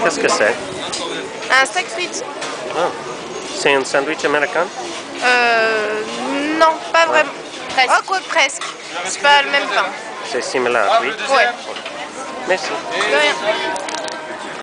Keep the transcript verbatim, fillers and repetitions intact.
Qu'est-ce que c'est? Un steak frites. Ah. C'est un sandwich américain? Euh, non, pas vraiment. Presque. Oh, quoi, presque. C'est pas le même pain. C'est similaire, oui? Ouais. Merci. De rien.